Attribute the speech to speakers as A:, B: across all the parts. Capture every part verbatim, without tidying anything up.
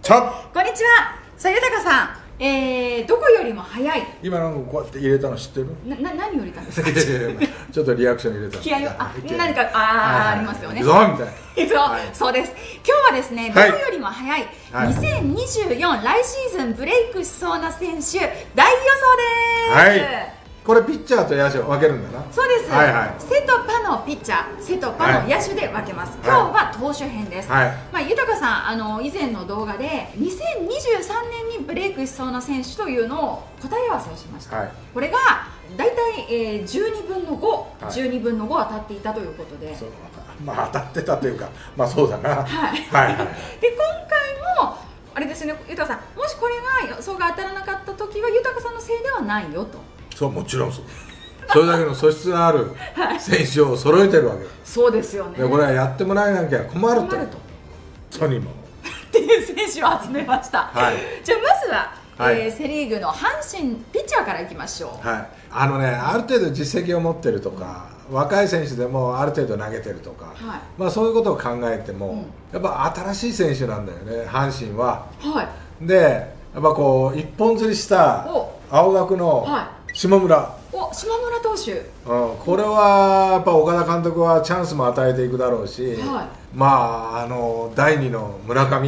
A: ちょっ
B: こんにちは。さあ、豊さん、えー、どこよりも早い。
A: 今のこうやって入れたの知ってる？
B: な、な、何を入れたんですか？
A: ちょっとリアクション入れたの。
B: 気合を、あ、何か、あ、ありますよね。
A: そうみたいな。
B: そう、はい、そうです。今日はですね、どこよりも早い、はい、にせんにじゅうよん来シーズンブレイクしそうな選手大予想です。はい。
A: これピッチャーと野手を分けるんだな。
B: そうです。
A: はいはい、
B: 背とパのピッチャー、背とパの野手で分けます。はい、今日は投手編です。はい、まあ豊さん、あの以前の動画でにせんにじゅうさんねんにブレイクしそうな選手というのを答え合わせをしました。はい、これがだいたい、えー、じゅうにぶんのご、はい、じゅうにぶんのご当たっていたということで。
A: そう、まあ当たってたというか、まあそうだな。はい。
B: はいはい。で今回もあれですね、豊さん、もしこれが予想が当たらなかった時は豊さんのせいではないよと。
A: そう、もちろんそう。それだけの素質のある選手を揃えてるわけだ。
B: そうですよね。
A: でこれはやってもらえなきゃ困ると。困ると。とにも。
B: っていう選手を集めました。はい。じゃあまずは、はい、えー、セリーグの阪神ピッチャーからいきましょう。はい。
A: あのね、ある程度実績を持ってるとか、若い選手でもある程度投げてるとか、はい、まあそういうことを考えても、うん、やっぱ新しい選手なんだよね、阪神は。はい。で、やっぱこう一本釣りした青学の、はい、下村、
B: お、島村投手、
A: うん、これはやっぱ岡田監督はチャンスも与えていくだろうし、はい、まああのだいにの村上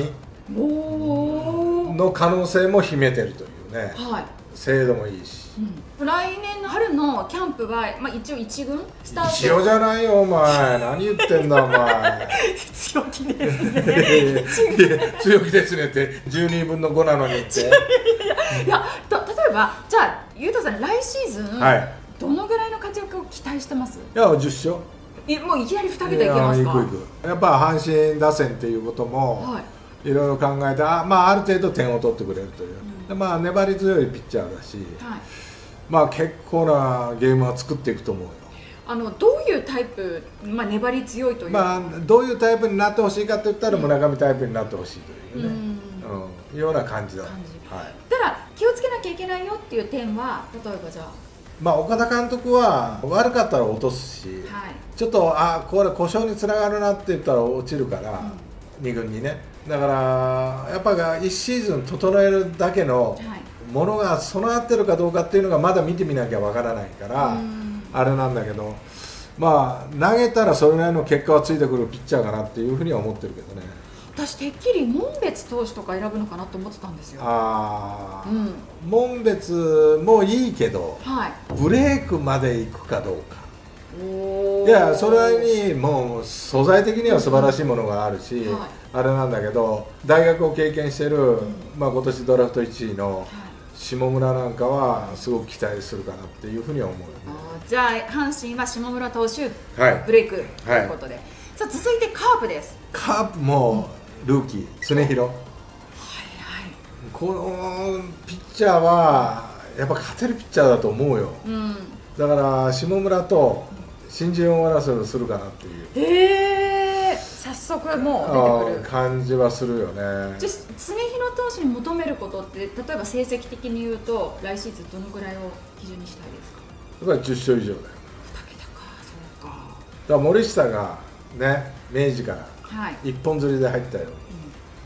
A: の可能性も秘めてるというね、はい、精度もいいし、
B: うん、来年の春のキャンプは、まあ、一応一軍スタート。
A: 一応じゃないよお前、何言ってんだお前
B: 強気ですね
A: 強気ですねってじゅうにぶんのごなのにっていや
B: いや、例えばじゃあゆうたさん、来シーズン、はい、どのぐらいの活躍を期待してます？
A: いや、じゅっしょ
B: え、もういきなりに桁いけますか？
A: いくいく。やっぱ阪神打線っていうことも、はい、いろいろ考えて、あ、まあ、ある程度点を取ってくれるという、うん、まあ、粘り強いピッチャーだし、はい、まあ、結構なゲームは作っていくと思うよ。
B: あのどういうタイプ、まあ、粘り強いというか、
A: まあ、どういうタイプになってほしいかと言ったら、うん、村上タイプになってほしいというね、うんうん、ような感じだ。感じ、
B: はい、ただ気をつけなきゃいけないよっていう点は、例えばじゃあ、
A: まあ、岡田監督は悪かったら落とすし、はい、ちょっとあこれ故障につながるなって言ったら落ちるから、うん、に軍にね。だからやっぱりいちシーズン整えるだけのものが備わってるかどうかっていうのがまだ見てみなきゃわからないから、うん、あれなんだけど、まあ投げたらそれなりの結果はついてくるピッチャーかなっていうふうには思ってるけどね。
B: 私てっきり門別投手とか選ぶのかなと思ってたんですよ。あ
A: あ、うん、門別もいいけど、はい、ブレイクまでいくかどうか。おいや、それなりにもう素材的には素晴らしいものがあるし、うん、はい、あれなんだけど、大学を経験してる、うん、まあ今年ドラフトいちいの下村なんかはすごく期待するかなっていうふうには思うよね。
B: あ、じゃあ阪神は下村投手、はい、ブレイクということで、はい、さあ続いてカープです。
A: カープも、うん、ルーキー常廣、はいはい、このピッチャーはやっぱ勝てるピッチャーだと思うよ、うん、だから下村と新人王争いをするかなっていう、
B: えー、早速もう出てくる
A: 感じはするよね。
B: じゃ常廣投手に求めることって、例えば成績的に言うと来シーズンどのぐらいを基準にしたいですか？
A: やっぱりじゅっしょう以上だよ。に
B: けたか、そうか。だ
A: から森下がね、明治から一本釣りで入ったように、はい、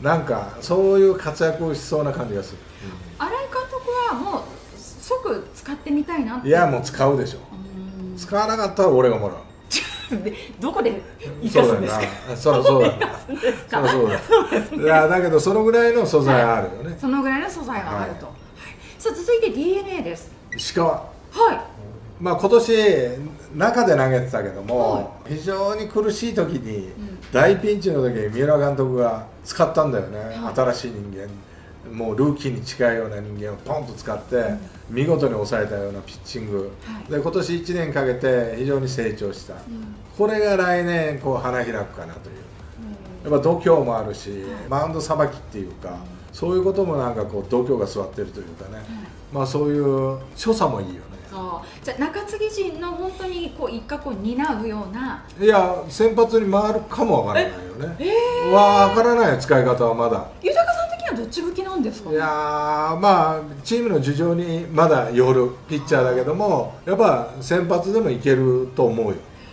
A: なんかそういう活躍をしそうな感じがする、
B: うん、新井監督はもう即使ってみたいなって。
A: いや、もう使うでしょ。使わなかったら俺がもらう
B: どこで生かすんですか？
A: そうそうだな、そうそうだ。いや、だけどそのぐらいの素材はあるよね、はい、
B: そのぐらいの素材はあると、はい、さあ続いて ディーエヌエー です。
A: 石川、
B: はい、ま
A: あ今年中で投げてたけども、はい、非常に苦しい時に、うん、大ピンチの時に三浦監督が使ったんだよね、はい、新しい人間、もうルーキーに近いような人間をポンと使って、うん、見事に抑えたようなピッチング、はい、で今年いちねんかけて非常に成長した、うん、これが来年こう花開くかなという、うん、やっぱ度胸もあるし、はい、マウンドさばきっていうか、うん、そういうこともなんかこう度胸が座ってるというかね、はい、まあそういう所作もいいよね。
B: あ、じゃあ中継ぎ陣の本当にこう一角を担うような。
A: いや、先発に回るかもわからないよね。ええー、わからない、使い方はまだ。
B: 豊さん的にはどっち向きなんですか？
A: いやー、まあチームの事情にまだよるピッチャーだけども、やっぱ先発でもいけると思うよ。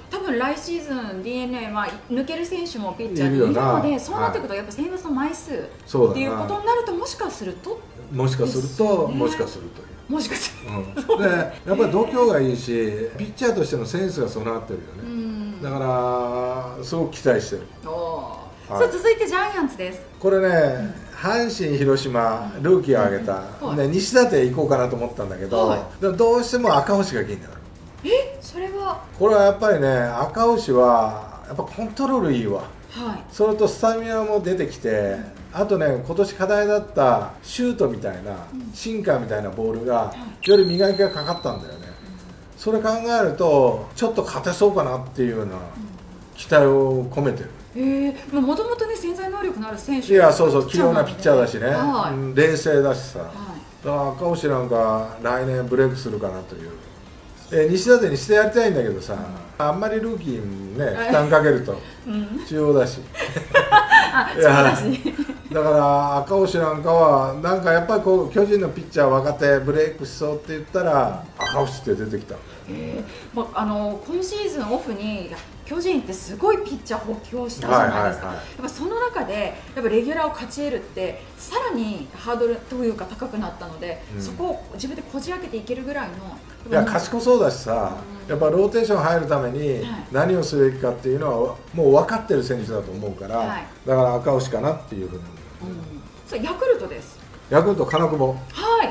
B: 多分来シーズン ディーエヌエー は抜ける選手もピッチャーにいるので、そうなってくるとやっぱ先発の枚数っていうことになると、もしかすると
A: もしかすると、もしかするという。
B: もしかする
A: と、うん、でやっぱり度胸がいいし、ピッチャーとしてのセンスが備わってるよね。だからすごく期待してる。
B: お、はい、さあ続いてジャイアンツです。
A: これね、うん、阪神、広島、ルーキーを挙げた、うん、ね、西舘行こうかなと思ったんだけど、はい、でもどうしても赤星がいいんだから。
B: え、それは
A: これはやっぱりね、赤星はやっぱコントロールいいわ。はい、それとスタミナも出てきて、あとね、今年課題だったシュートみたいな、シンカーみたいなボールがより磨きがかかったんだよね。それ考えるとちょっと勝てそうかなっていうような期待を込めてる。
B: ええ、もともとね、潜在能力のある選手、
A: いや、そうそう、器用なピッチャーだしね、はい、冷静だしさ、はい、だから赤星なんか来年ブレイクするかなという。えー、西舘にしてやりたいんだけどさ、うん、あんまりルーキーにね負担かけると中央だし、いやだから赤星なんかはなんかやっぱりこう巨人のピッチャー若手ブレイクしそうって言ったら赤星って出てきたんだよ。
B: えー、まあの今シーズンオフに巨人ってすごいピッチャー補強したじゃないですか。やっぱその中でやっぱレギュラーを勝ち得るってさらにハードルというか高くなったので、うん、そこを自分でこじ開けていけるぐらいの。
A: いや、賢そうだしさ、やっぱローテーション入るために何をすべきかっていうのはもう分かってる選手だと思うから、はい、だから赤星かなっていうふうに思う、
B: うん、それヤクルトです。
A: ヤクルト金久保、
B: はい、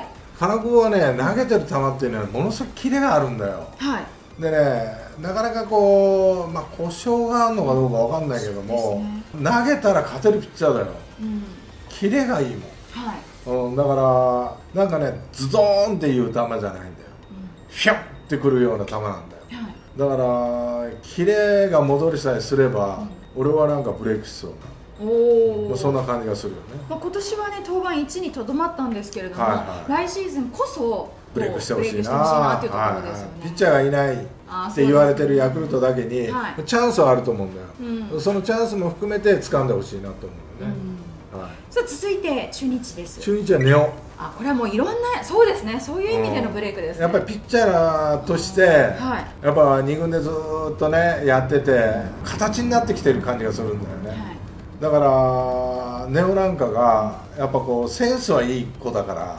A: 金久保はね、投げてる球っていうのはものすごくキレがあるんだよ。はい、でね、なかなかこう、まあ、故障があるのかどうかわかんないけども、ね、投げたら勝てるピッチャーだよ、うん、キレがいいもん、はい、うん、だからなんかね、ズドーンっていう球じゃないんだよ、うん、ヒャッってくるような球なんだよ、はい、だからキレが戻りさえすれば、うん、俺はなんかブレイクしそうな、お、そんな感じがするよね。
B: まあ今年はね、登板いちにとどまったんですけれども、はいはい、来シーズンこそ
A: ブレイクしてほしいなっていうところですよね。ピッチャーがいないって言われてるヤクルトだけに、はい、チャンスはあると思うんだよ、うん、そのチャンスも含めて掴んでほしいなと思うよね、うん、はい、さ
B: あ続いて中日です。
A: 中日はネオ、
B: あ、これはもういろんな、そうですね、そういう意味でのブレイクですね、
A: うん、やっぱりピッチャーとして、はい、やっぱに軍でずっとねやってて形になってきてる感じがするんだよね、はい、だからネオなんかがやっぱこうセンスはいい子だから、はい、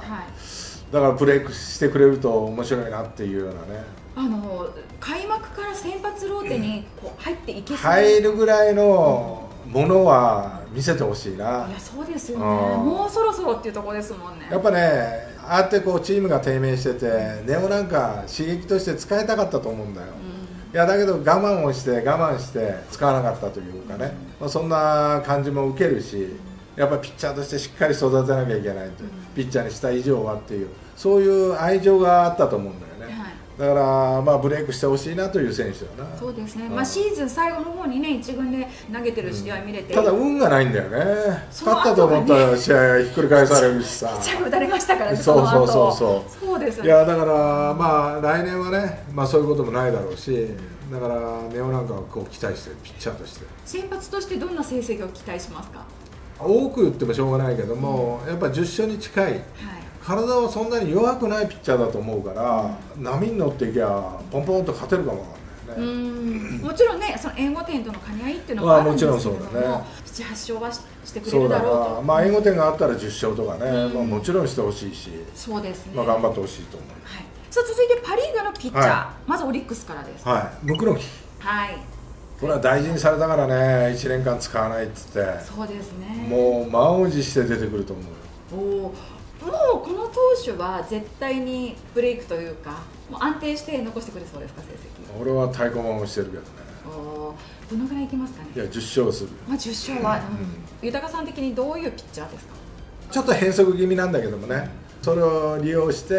A: だからブレイクしてくれると面白いなっていうようなね、あ
B: の開幕から先発ローテにこう入っていけそう、
A: 入るぐらいのものは見せてほしいな。い
B: や、そうですよね、もうそろそろっていうところですもんね。
A: やっぱね、ああやってこうチームが低迷してて、ネオなんか刺激として使いたかったと思うんだよ、うん、いやだけど我慢をして我慢して使わなかったというかね、うん、まあ、そんな感じも受けるし、やっぱピッチャーとしてしっかり育てなきゃいけないと、うん、ピッチャーにした以上はっていう、そういう愛情があったと思うんだよね、はい、だからまあブレイクしてほしいなという選手だな。
B: そうですね、うん、まあシーズン最後の方にね、一軍で投げてる試合見れて、
A: うん、ただ運がないんだよね。勝ったと思ったら試合ひっくり返されるしさ、
B: ピッチャーが打たれましたからね、
A: そうそうそうそう、
B: そうですよ
A: ね。いやだからまあ来年はね、まあそういうこともないだろうし、だからネオなんかはこう期待してる、ピッチャーとして
B: 先発としてどんな成績を期待しますか。
A: 多く言ってもしょうがないけども、うん、やっぱじゅっ勝に近い、はい、体はそんなに弱くないピッチャーだと思うから、うん、波に乗っていけばポンポンと勝てるかもわかんないね。
B: うん、もちろんね、その援護点との兼ね合いっていうのもあるんですけども、もちろんそうだね、なな、はち勝はしてくれるだろうと。
A: まあ援護点があったらじゅっ勝とかね、うん、まあ、もちろんしてほしいし、
B: そうですね、
A: まあ頑張ってほしいと思う、
B: はい、さあ続いてパ・リーグのピッチャー、はい、まずオリックスからです。
A: はい、ムクノキ、はい、これは大事にされたからね、いちねんかん使わないっつって、
B: そうですね、
A: もう満を持して出てくると思うよ。
B: お、もうこの投手は絶対にブレイクというか、もう安定して残してくれそうですか、成績。
A: 俺は太鼓判をしてるけどね。
B: お、どのぐらいいきますかね。
A: いや、じゅっ勝する。
B: まあじゅっ勝は、うん、豊さん的にどういうピッチャーですか。
A: ちょっと変則気味なんだけどもね、それを利用して、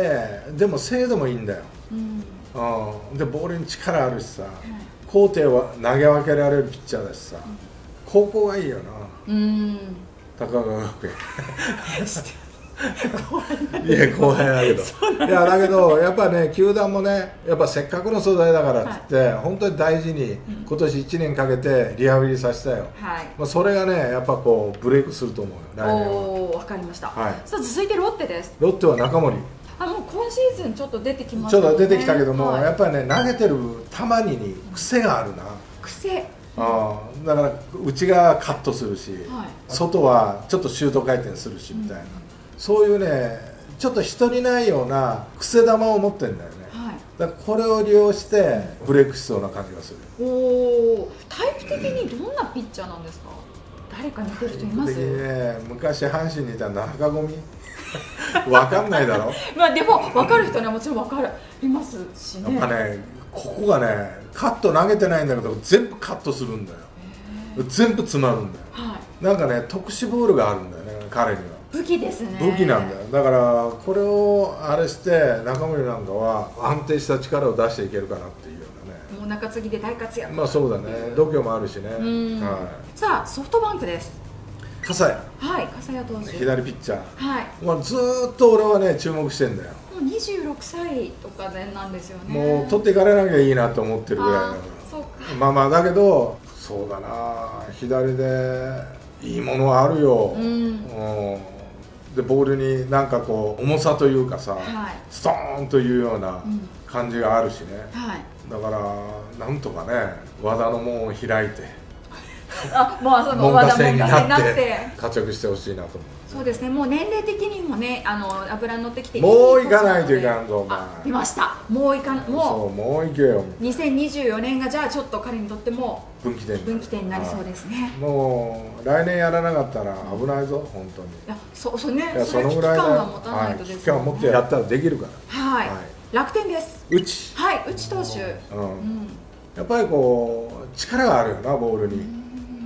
A: でも精度もいいんだよ、うん、うん、でボールに力あるしさ、はい、高低は投げ分けられるピッチャーだしさ、うん、高校がいいよな、うん、高川学園いや後輩だけど、いやだけどやっぱね、球団もね、やっぱせっかくの素材だからっつって、はい、本当に大事に今年いちねんかけてリハビリさせたよ、はい、まあそれがね、やっぱこうブレイクすると思うよ、来年は。
B: おー、わかりました、はい、さあ続いてロッテです。
A: ロッテは中森、
B: あ、もう今シーズンちょっと出てきまし
A: た、
B: ね、
A: ちょっと出てきたけども、
B: はい、
A: やっぱりね投げてる球に癖があるな。
B: 癖。
A: あだから内側カットするし、
B: はい、
A: 外はちょっとシュート回転するしみたいな、うん、そういうねちょっと人にないような癖球を持ってるんだよね、はい、だからこれを利用してブレイクしそうな感じがする。
B: おお、タイプ的にどんなピッチャーなんですか？誰か似てる人います？
A: タイプ的にね、昔阪神にいた中込わかんないだろ
B: まあでも分かる人にはもちろん分かりますしね。
A: やっぱねここがねカット投げてないんだけど全部カットするんだよ。全部詰まるんだよ、はい、なんかね特殊ボールがあるんだよね彼には。
B: 武器ですね。
A: 武器なんだよ。だからこれをあれして中森なんかは安定した力を出していけるかなっていうようなね。
B: もう中継ぎで大活躍。
A: まあそうだね、度胸もあるしね、
B: はい、さあソフトバンクです。
A: 笠谷。
B: はい、笠谷投手
A: 左ピッチャー、
B: はい、
A: まあ、ずーっと俺はね注目してんだよ。
B: もうにじゅうろくさいとかでなんですよね。
A: もう取っていかれなきゃいいなと思ってるぐらいだから。
B: そうか。
A: まあまあだけどそうだな、左でいいものはあるよ、うん、うん、でボールになんかこう重さというかさ、はい、ストーンというような感じがあるしね、うんはい、だからなんとかね和田の門を開いて
B: あ、もうその
A: 門下生になって活躍してほしいなと思う。
B: そうですね、もう年齢的にもね、あの油に乗ってきていい、
A: もういかないといかんぞお前。
B: 出ました、もういかん、もう
A: そうもういけよ。
B: にせんにじゅうよねんがじゃあちょっと彼にとっても
A: 分岐点
B: 分岐点になりそうですね。
A: もう来年やらなかったら危ないぞ本当に。い
B: や、そうそうね、
A: いやそのぐらいの危機感は持たないとですね。危機感を持ってやったらできるから。
B: はい、はい、楽天です。
A: 内、
B: はい、内投手、うん、うん、
A: やっぱりこう力があるよなボールに、うん、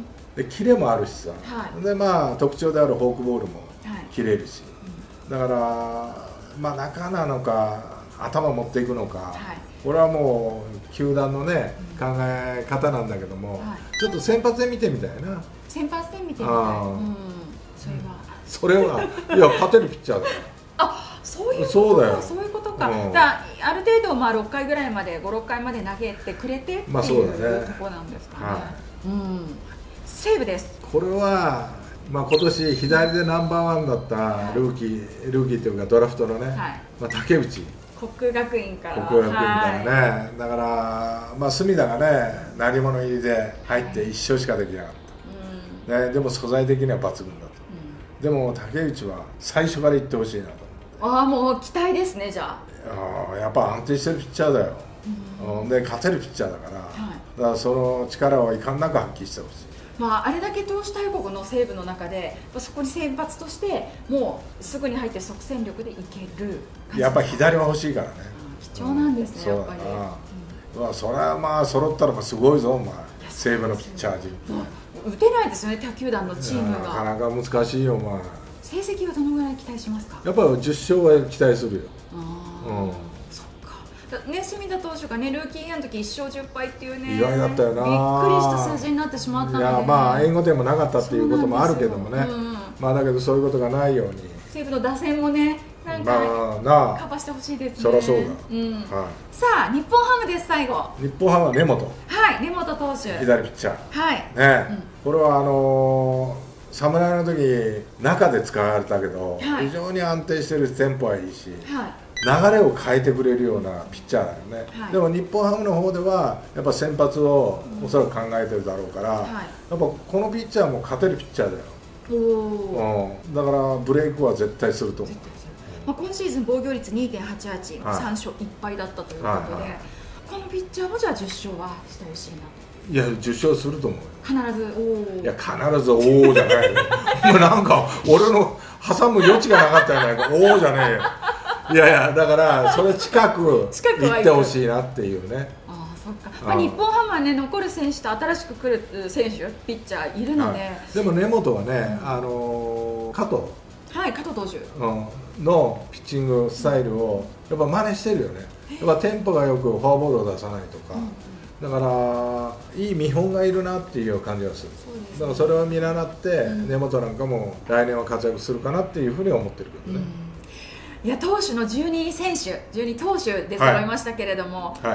A: でキレもあるしさ、はい、でまあ特徴であるフォークボールも切れるし、はい、だからまあ中なのか頭持っていくのか、はい、これはもう球団のね、うん、考え方なんだけども、はい、ちょっと先発で見てみたいな。
B: 先発で見てみたい、うん、
A: それはそれはいや勝てるピッチャーだよ。
B: あ、そういうことか。
A: そうだよ、
B: そういうことか、うん、だある程度まあろっかいぐらいまでご、ろっかいまで投げてくれてっていう、まあそうだね、ところなんですかね、はい、うん、西武です。
A: これはまあ今年左でナンバーワンだったルーキー、ルーキーというかドラフトのね、はい、まあ竹内、
B: 国学院から
A: 国学院からね、はい、だからまあ隅田がね鳴り物入りで入っていっ勝しかできなかった、はい、ね、でも素材的には抜群だった、うん、でも竹内は最初からいってほしいなと。
B: ああ、もう期待ですね。じゃ
A: ああ、やっぱ安定してるピッチャーだよ、うん、で勝てるピッチャーだから、はい、だからその力をいかんなく発揮してほしい。
B: まあ、あれだけ投手大国の西武の中でそこに先発としてもうすぐに入って即戦力でいける。
A: やっぱり左は欲しいからね。
B: 貴重なんですね、うん、やっぱり。
A: うん、まあそれはまあ揃ったらすごいぞお前、西武のピッチャー陣、
B: うん、打てないですよね他球団のチームが。
A: なかなか難しいよお前。
B: 成績はどのぐらい期待しますか？
A: やっぱりじゅっ勝は期待するよ。
B: あ、うん、そっかね、隅田投手がねルーキーイヤーの時いっ勝じゅっ敗っていうね、
A: 意外だったよな。
B: びっくりした数字になってしまったので、ね、
A: いやまあ援護点もなかったっていうこともあるけどもね、うん、まあだけどそういうことがないように
B: 西武の打線もねなんか、まあ、カバーしてほしいですね。
A: そりゃそうだ、うん、
B: はい、さあ日本ハムです。最後
A: 日本ハムは根本、
B: はい、根本投手
A: 左ピッチャー、
B: はい
A: ね、うん、これはあのー侍の時中で使われたけど、はい、非常に安定してるしテンポはいいし、はい、流れを変えてくれるようなピッチャーだよね、はい、でも日本ハムの方ではやっぱ先発をおそらく考えてるだろうから、うん、はい、やっぱこのピッチャーも勝てるピッチャーだよ。お、うん、だからブレイクは絶対すると思う。
B: まあ、今シーズン防御率 にてんはちはち、はい、さん勝いっ敗だったということで、はいはい、このピッチャーもじゃあじゅっ勝はしてほしいなと。
A: いやじゅっ勝すると思うよ。
B: 必ずおお。
A: いや必ずおおじゃないよもうなんか俺の挟む余地がなかったじゃないかおおじゃねえよ。いやいやだからそれ近く行ってほしいなっていうね。
B: ああそっか、まあ、日本ハムはね残る選手と新しく来る選手ピッチャーいるので、はい、
A: でも根本はね、うん、あの加藤、
B: はい、加藤投手、
A: うん、のピッチングスタイルをやっぱ真似してるよね。やっぱテンポがよくフォアボールを出さないとか、うん、だからいい見本がいるなっていう感じがする。そうですね、だからそれを見習って、うん、根本なんかも来年は活躍するかなっていうふうに思ってるけどね、うん、
B: いや投手のじゅうに選手じゅうに投手で揃いましたけれども、はいはい、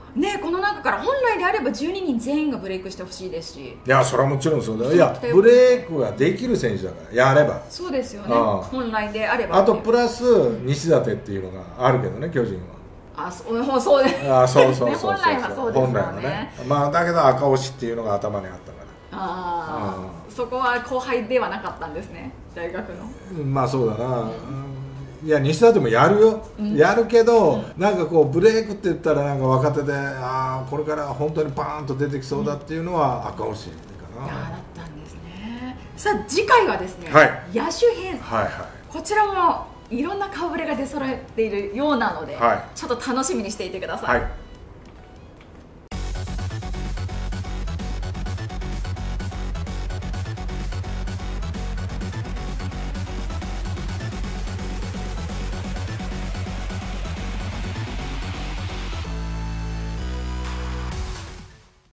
B: ね、この中から本来であればじゅうににん全員がブレイクしてほしいですし、
A: いやそれはもちろんそうだよ。いやブレイクができる選手だからやれば。
B: そうですよね、本来であれば。
A: あとプラス西舘っていうのがあるけどね、巨人は。
B: あ、そうそうですね。
A: あ、そうそうそうそう。
B: 本来はそうですよね。
A: 本来はね。まあだけど赤星っていうのが頭にあったから。
B: ああ、うん、そこは後輩ではなかったんですね、大学の。
A: まあそうだな。うん、いや西舘もやるよ、うん、やるけど、うん、なんかこうブレイクって言ったらなんか若手で、ああこれから本当にパーンと出てきそうだっていうのは赤星かな。
B: いやだったんですね。さあ次回はですね、
A: はい、
B: 野手編、
A: はいはい、
B: こちらもいろんな顔ぶれが出揃えているようなので、はい、ちょっと楽しみにしていてください。はい。